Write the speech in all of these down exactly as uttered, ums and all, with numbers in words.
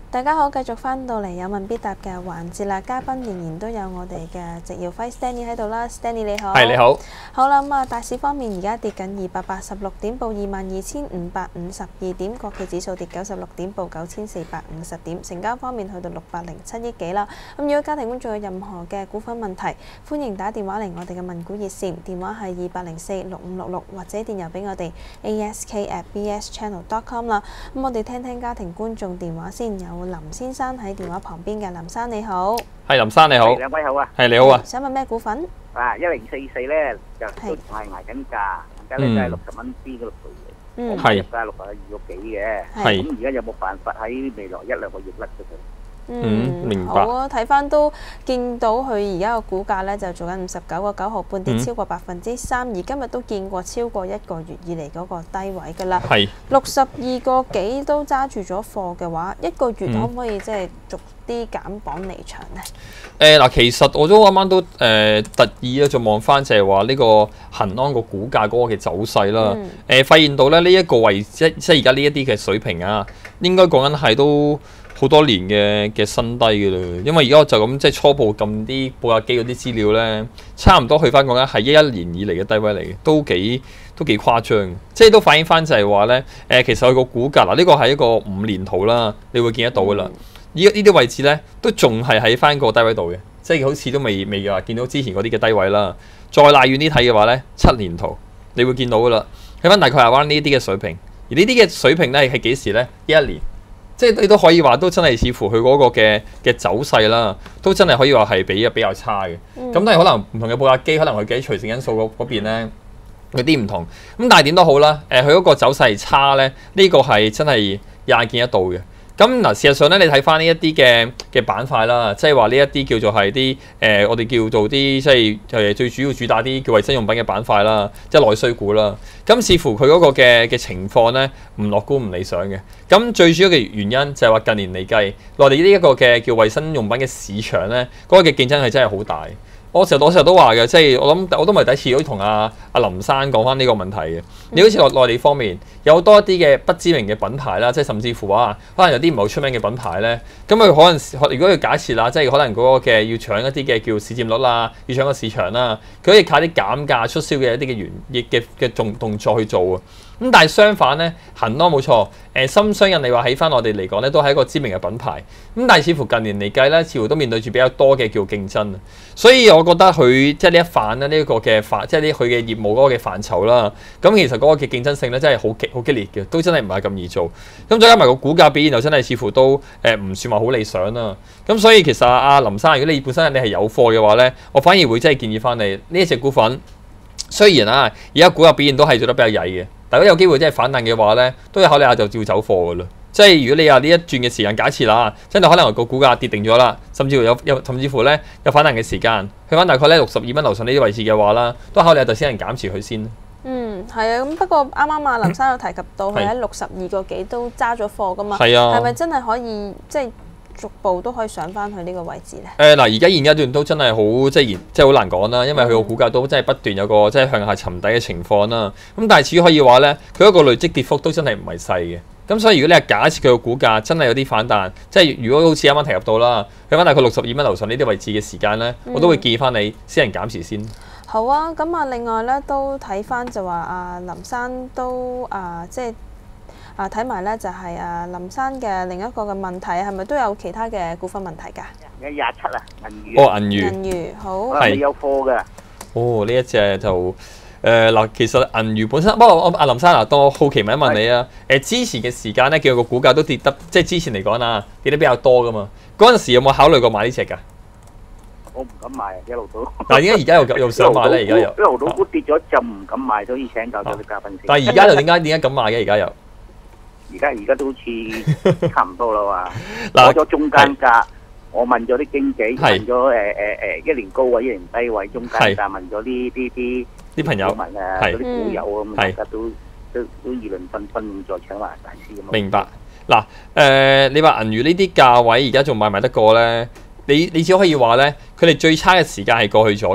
大家好，繼續翻到嚟有問必答嘅環節啦，嘉賓仍然都有我哋嘅植耀輝 Stanley 喺度啦 ，Stanley 你好。 係你好。 好啦，咁啊，大市方面而家跌緊二百八十六點，報二萬二千五百五十二點，國企指數跌九十六點，報九千四百五十點，成交方面去到六百零七億幾啦。咁如果家庭觀眾有任何嘅股份問題，歡迎打電話嚟我哋嘅問股熱線，電話係二八零四六五六六，或者電郵俾我哋 a s k at b s channel dot com 啦。咁我哋聽聽家庭觀眾電話先，有林先生喺電話旁邊嘅，林生你好。 係林生你好。 兩位好啊。 係你好啊。 想問咩股份？ 啊，一零四四咧就都仲係捱緊價，而家咧都係六十蚊 B 嗰度做嘅。 嗯。 係。入價六十二個幾嘅。 係。 咁而家有冇辦法喺未來一兩個月甩咗佢？ 嗯， 明白。 好啊，睇翻都見到佢而家個股價咧就做緊五十九個九毫半，跌超過百分之三，而今日都見過超過一個月以嚟嗰個低位㗎啦。 係。六十二個幾都揸住咗貨嘅話，一個月可唔可以即係逐啲減磅離場呢？ 誒嗱、呃，其實我都啱啱都誒、呃、特意咧，就望翻就係話呢個恆安個股價嗰個嘅走勢啦。誒、 嗯呃、發現到咧呢一、這個位即即係而家呢一啲嘅水平啊，應該講緊係都好多年嘅嘅新低嘅啦。因為而家我就咁即係初步撳啲報價機嗰啲資料咧，差唔多去翻講緊係一一年以嚟嘅低位嚟嘅，都幾都幾誇張。即係都反映翻就係話咧誒，其實佢個股價嗱，呢個係一個五年圖啦，你會見得到噶啦。嗯依呢啲位置咧，都仲係喺翻個低位度嘅，即係好似都未未話見到之前嗰啲嘅低位啦。再拉遠啲睇嘅話咧，七年圖你會見到噶啦，喺翻大概係翻呢啲嘅水平。而呢啲嘅水平咧係幾時咧？一一年，即係你都可以話都真係似乎佢嗰個嘅嘅走勢啦，都真係可以話係比比較差嘅。咁但係可能唔同嘅報價機，可能佢計除淨因素嗰嗰邊咧有啲唔同。咁但係點都好啦，誒佢嗰個走勢差咧，呢、這個係真係眼見得到嘅。咁嗱，事實上咧，你睇翻呢一啲嘅嘅板塊啦，即係話呢一啲叫做係啲誒，我哋叫做啲即係誒最主要主打啲叫衞生用品嘅板塊啦，即係內需股啦。咁似乎佢嗰個嘅嘅情況咧，唔樂觀唔理想嘅。咁最主要嘅原因就係話近年嚟計，內地呢一個嘅叫衞生用品嘅市場咧，嗰、那個嘅競爭係真係好大。我成日我成日都話嘅，即係我諗我都唔係第一次都同阿阿林生講翻呢個問題嘅。你好似內內地方面有好多一啲嘅不知名嘅品牌啦，即係甚至乎話可能有啲唔係好出名嘅品牌咧，咁佢可能如果佢假設啦，即係可能嗰個嘅要搶一啲嘅叫市佔率啦，要搶個市場啦，佢可以靠啲減價促銷嘅一啲嘅原亦嘅嘅動動作去做啊。咁但係相反咧，恆安冇錯，誒深相信你話喺翻我哋嚟講咧，都係一個知名嘅品牌。咁但係似乎近年嚟計咧，似乎都面對住比較多嘅叫競爭啊。所以我覺得佢即係呢一範咧，呢、這、一個嘅範，即係呢佢嘅業務嗰個嘅範疇啦。咁其實嗰個嘅競爭性咧，真係好激好激烈嘅，都真係唔係咁易做。咁再加埋個股價表現又真係似乎都誒唔算話好理想啦。咁所以其實阿林生，如果你本身你係有貨嘅話咧，我反而會真係建議翻你呢一隻股份。雖然啊，而家股價表現都係做得比較曳嘅。大家有機會真係反彈嘅話咧，都要考慮下就照走貨噶啦。即係如果你話呢一轉嘅時間假設啦，真係可能個股價跌定咗啦，甚至乎有有甚至乎咧有反彈嘅時間，去翻大概咧六十二蚊樓上呢啲位置嘅話啦，都考慮下就先人減持佢先。 嗯，係啊，咁不過啱啱阿林生有提及到佢喺六十二個幾都揸咗貨噶嘛， 係啊， 係咪真係可以即係逐步都可以上翻去呢個位置咧？ 誒嗱、呃，而家現階段都真係好即係即係好難講啦，因為佢個股價都真係不斷有個即係向下沉底嘅情況啦。咁但係至於可以話咧，佢一個累積跌幅都真係唔係細嘅。咁所以如果你係假設佢個股價真係有啲反彈，即係如果好似啱啱提及到啦，去翻大概六十二蚊樓上呢啲位置嘅時間咧，嗯、我都會建議翻你先人減持先。 好啊，咁啊，另外咧都睇翻就話啊林生都啊即係。啊，睇埋咧就係啊林生嘅另一個嘅問題，係咪都有其他嘅股份問題㗎？ 有廿七啊，銀娛。 哦，銀娛。 銀娛好。 係有貨㗎。 哦，呢一隻就誒嗱，其實銀娛本身，不過我阿林生嗱，當我好奇問一問你啊，誒之前嘅時間咧，叫個股價都跌得，即係之前嚟講啊，跌得比較多㗎嘛。嗰陣時有冇考慮過買呢隻㗎？ 我唔敢買啊，一路都。 但係點解而家又又想買咧？而家又。 一路到股跌咗就唔敢買，所以請教咗啲嘉賓先。 但係而家又點解點解敢買嘅？而家又？ 而家而家都好似差唔多啦嘛，攞咗中間價，我問咗啲經紀，問咗誒誒誒一年高位一年低位中間價，問咗啲啲啲啲朋友， 問啊嗰啲股友咁，大家都都都議論紛紛咁再搶埋大師咁。 明白嗱誒，你話銀娛呢啲價位而家仲買唔買得過咧？你你只可以話咧，佢哋最差嘅時間係過去咗嘅。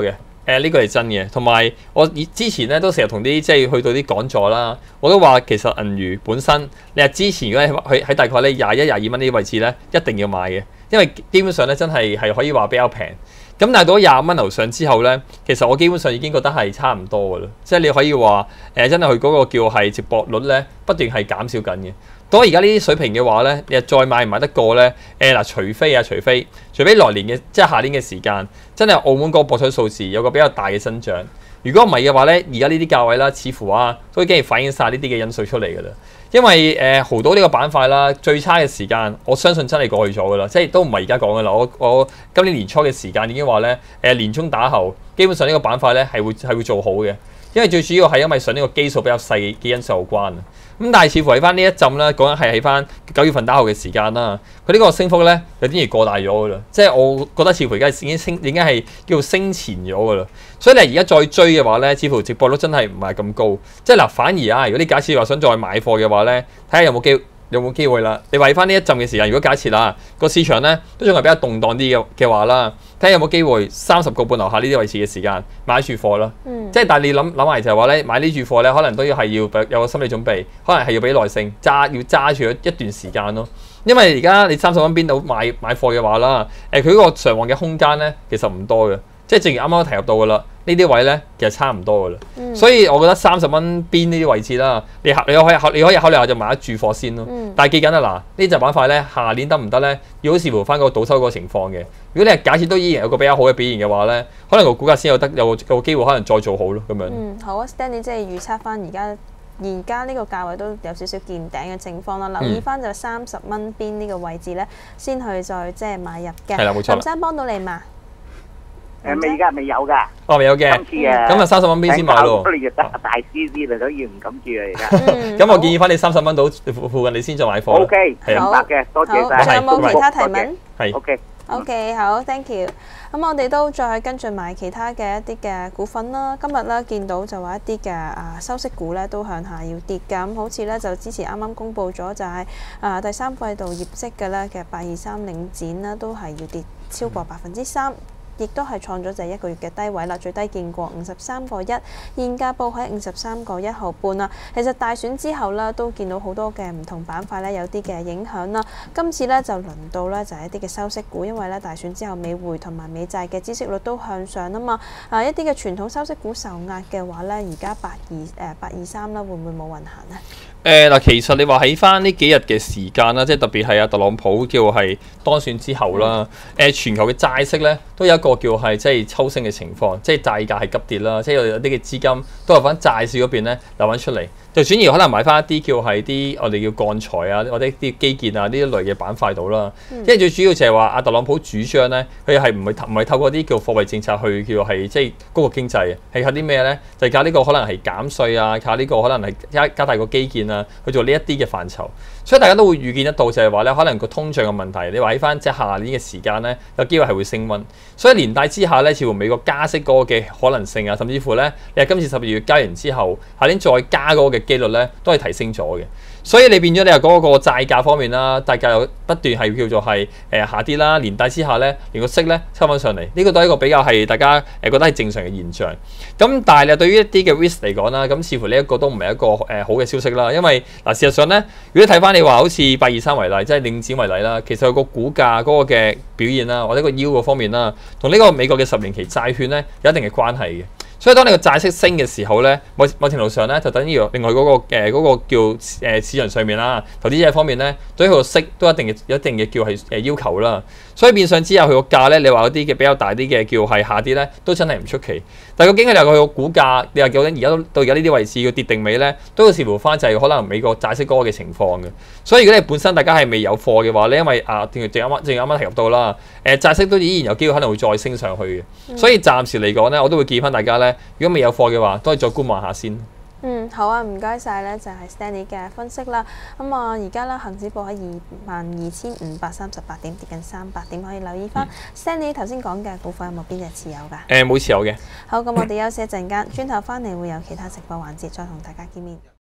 誒呢個係真嘅，同埋我以之前咧都成日同啲即係去到啲講座啦，我都話其實銀娛本身你係之前如果喺喺大概咧廿一廿二蚊呢啲位置咧，一定要買嘅，因為基本上咧真係係可以話比較平。咁但係到廿蚊樓上之後咧，其實我基本上已經覺得係差唔多㗎啦，即係你可以話誒、呃、真係佢嗰個叫係接駁率咧不斷係減少緊嘅。到而家呢啲水平嘅話咧，你再買唔買得過咧？誒、呃、嗱，除非啊，除非除非來年嘅即係下年嘅時間，真係澳門嗰個博彩數字有個比較大嘅增長。如果唔係嘅話咧，而家呢啲價位啦，似乎啊都已經係反映晒呢啲嘅因素出嚟㗎啦。因為誒、呃、濠賭呢個板塊啦，最差嘅時間，我相信真係過去咗㗎啦，即係都唔係而家講㗎啦。我我今年年初嘅時間已經話咧，誒、呃、年中打後，基本上呢個板塊咧係會係會做好嘅，因為最主要係因為上呢個基數比較細嘅因素有關啊。咁但係似乎喺翻呢一陣咧，講緊係喺翻九月份打後嘅時間啦，佢呢個升幅咧有啲而過大咗㗎啦，即係我覺得似乎而家已經升，已經係叫做升前咗㗎啦。所以你而家再追嘅話咧，似乎直播率真係唔係咁高。即係嗱，反而啊，如果你假設話想再買貨嘅話咧，睇下有冇機有冇機會啦。你話喺翻呢一陣嘅時間，如果假設啦個市場咧都仲係比較動盪啲嘅嘅話啦，睇下有冇機會三十個半樓下呢啲位置嘅時間買住貨啦。嗯、即係但係你諗諗埋就係話咧，買呢注貨咧，可能都要係要有個心理準備，可能係要俾耐性揸，要揸住一段時間咯。因為而家你三十蚊邊度買買貨嘅話啦，誒佢嗰個上望嘅空間咧其實唔多嘅。即係正如啱啱提及到㗎啦，呢啲位咧其實差唔多㗎啦，嗯、所以我覺得三十蚊邊呢啲位置啦，你考你可以考你可以考慮下就買一注貨先咯。嗯、但係記緊啊嗱，呢隻板塊咧下年得唔得咧？要好視乎翻個賭收嗰個情況嘅。如果你係假設都依然有個比較好嘅表現嘅話咧，可能個股價先有得有有機會可能再做好咯咁樣。 嗯，好啊 ，Stanley 即係預測翻而家。而家呢個價位都有少少見頂嘅情況啦，留意翻就三十蚊邊呢個位置咧，先去再即係買入嘅。 係啦，冇錯。 林生幫到你嘛？ 誒未㗎，未有㗎。 哦，未有嘅。 今次誒， 咁啊三十蚊邊先買咯。 你就得大師啲啦，所以唔敢住啊而家。 咁我建議翻你三十蚊到附近，你先再買貨。 O K，明白嘅，多謝晒。 仲有冇其他提問？ 係。 O K。 O.K. 好 ，thank you。咁我哋都再跟進埋其他嘅一啲嘅股份啦。今日咧見到就話一啲嘅啊收息股咧都向下要跌㗎。咁好似咧就之前啱啱公布咗就係、是、啊第三季度業績嘅咧嘅八二三領展啦，都係要跌超過百分之三。亦都係創咗就係一個月嘅低位啦，最低見過五十三個一，現價報喺五十三個一毫半啦。其實大選之後咧，都見到好多嘅唔同板塊咧有啲嘅影響啦。今次咧就輪到咧就係一啲嘅收息股，因為咧大選之後美匯同埋美債嘅孳息率都向上啊嘛。啊一啲嘅傳統收息股受壓嘅話咧，而家八二誒八二三啦，會唔會冇運行呢？ 誒嗱、呃，其實你話喺翻呢幾日嘅時間啦，即係特別係阿特朗普叫係當選之後啦，誒、呃、全球嘅債息咧都有一個叫係即係抽升嘅情況，即係債價係急跌啦，即係有啲嘅資金都係翻債市嗰邊咧流翻出嚟，就轉而可能買翻一啲叫係啲我哋叫鋼材啊，或者啲基建啊呢一類嘅板塊度啦。嗯、因為最主要就係話阿特朗普主張咧，佢係唔係唔係透過啲叫貨幣政策去叫係即係嗰個經濟，係靠啲咩咧？就係、是、靠呢個可能係減稅啊，靠呢個可能係加加大個基建啊。去做呢一啲嘅範疇，所以大家都會預見得到，就係話咧，可能個通脹嘅問題，你話喺翻即係下年嘅時間咧，有機會係會升溫，所以連帶之下咧，似乎美國加息嗰個嘅可能性啊，甚至乎咧，你係今次十二月加完之後，下年再加嗰個嘅機率咧，都係提升咗嘅。所以你變咗你話嗰個債價方面啦，債價又不斷係叫做係誒、呃、下跌啦，連帶之下咧，連個息咧抽翻上嚟，呢、這個都係一個比較係大家誒覺得係正常嘅現象。咁但係咧，對於一啲嘅 risk 嚟講啦，咁似乎呢一個都唔係一個誒、呃、好嘅消息啦，因為嗱、呃、事實上咧，如果睇翻你話好似八二三為例，即係領展為例啦，其實個股價嗰個嘅表現啦，或者個 yield 嗰方面啦，同呢個美國嘅十年期債券咧有一定嘅關係嘅。所以當你個債息升嘅時候咧，某某程度上咧就等於另外嗰、那個誒嗰、呃那個叫誒、呃、市場上面啦，投資者方面咧對佢個息都一定嘅有一定嘅叫係誒要求啦。所以變相之下佢個價咧，你話嗰啲嘅比較大啲嘅叫係下跌咧，都真係唔出奇。但係究竟係佢個股價，你話究竟而家到而家呢啲位置要跌定尾咧，都要視乎翻就係可能美國債息嗰個嘅情況嘅。所以如果你本身大家係未有貨嘅話咧，因為啊正如正啱啱正啱啱提及到啦，誒、呃、債息都依然有機會可能會再升上去嘅。嗯、所以暫時嚟講咧，我都會建議翻大家咧，如果未有貨嘅話，都可以再觀望下先。 嗯，好啊，唔該晒咧，就係 Stanley 嘅分析啦。咁啊，而家咧恆指報喺二萬二千五百三十八點，跌近三百點，可以留意翻。嗯、Stanley 頭先講嘅股份有冇邊隻持有㗎？誒、 呃，冇持有嘅。 好，咁我哋休息一陣間，轉頭翻嚟會有其他直播環節，再同大家見面。